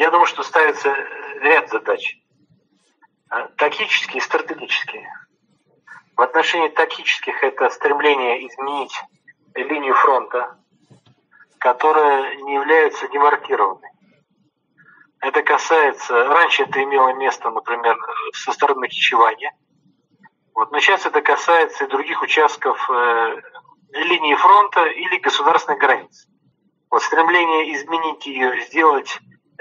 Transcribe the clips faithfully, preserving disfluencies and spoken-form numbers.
я думаю, что ставится ряд задач. Тактические и стратегические. В отношении тактических это стремление изменить линию фронта, которая не является демаркированной. Это касается, раньше это имело место, например, со стороны Нахичевани, вот, но сейчас это касается и других участков э, линии фронта или государственной границы. Вот, стремление изменить ее, сделать,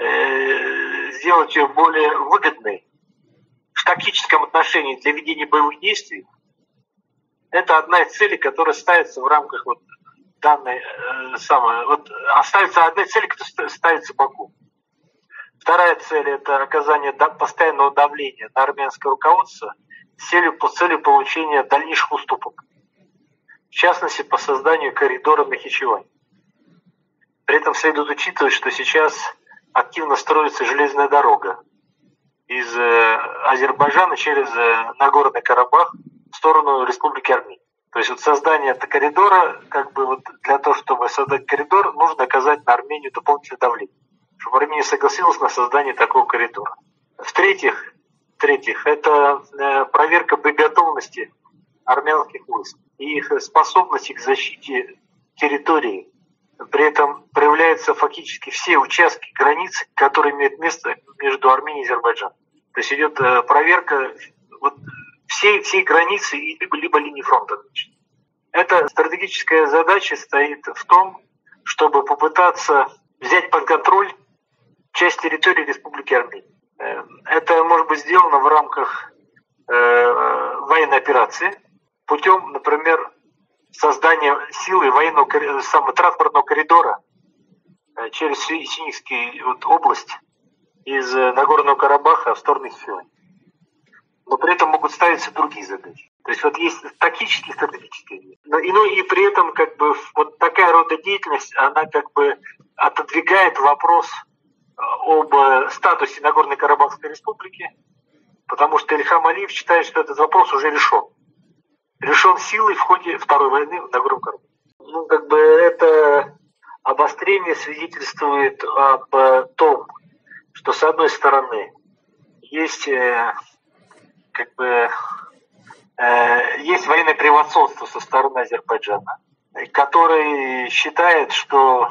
э, сделать ее более выгодной в тактическом отношении для ведения боевых действий, это одна из целей, которая ставится в рамках вот данной э, самой, вот оставится одна из целей, которая ставится Баку. Вторая цель – это оказание постоянного давления на армянское руководство с целью, по целью получения дальнейших уступок. В частности, по созданию коридора Нахичевани. При этом следует учитывать, что сейчас активно строится железная дорога из э, Азербайджана через э, Нагорный Карабах в сторону Республики Армения. То есть вот создание этого коридора, как бы вот для того, чтобы создать коридор, нужно оказать на Армению дополнительное давление, чтобы Армения согласилась на создание такого коридора. В-третьих, в-третьих, это э, проверка боеготовности армянских войск и их способности к защите территории. При этом проявляются фактически все участки границ, которые имеют место между Арменией и Азербайджаном. То есть идет э, проверка вот, всей, всей границы и либо, либо линии фронта. Эта стратегическая задача стоит в том, чтобы попытаться взять под контроль часть территории Республики Армения. Это может быть сделано в рамках э, военной операции путем, например, создания силы военного самого транспортного коридора э, через Синьскую вот, область из Нагорного Карабаха в сторону Хиевани. Но при этом могут ставиться другие задачи. То есть вот есть тактические, стратегические. Но, и, ну и при этом как бы вот такая рода деятельность, она как бы отодвигает вопрос об статусе Нагорной Карабахской республики, потому что Ильхам Алиев считает, что этот вопрос уже решен. Решен силой в ходе Второй войны в Нагорном Карабахе. Ну, как бы это обострение свидетельствует об том, что с одной стороны есть как бы есть военное превосходство со стороны Азербайджана, который считает, что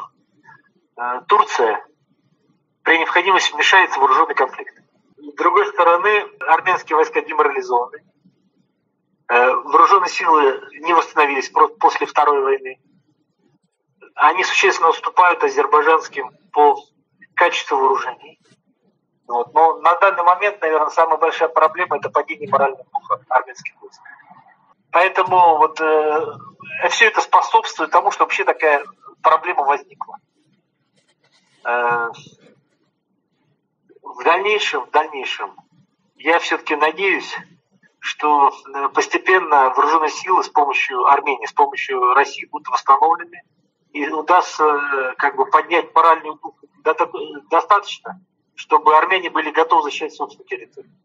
Турция при необходимости вмешается в вооруженный конфликт. С другой стороны, армянские войска деморализованы. Вооруженные силы не восстановились после Второй войны. Они существенно уступают азербайджанским по качеству вооружений. Вот. Но на данный момент, наверное, самая большая проблема – это падение морального духа армянских войск. Поэтому вот, э, все это способствует тому, что вообще такая проблема возникла. Э, В дальнейшем, в дальнейшем, я все-таки надеюсь, что постепенно вооруженные силы с помощью Армении, с помощью России будут восстановлены и удастся как бы поднять моральный дух достаточно, чтобы армяне были готовы защищать собственную территорию.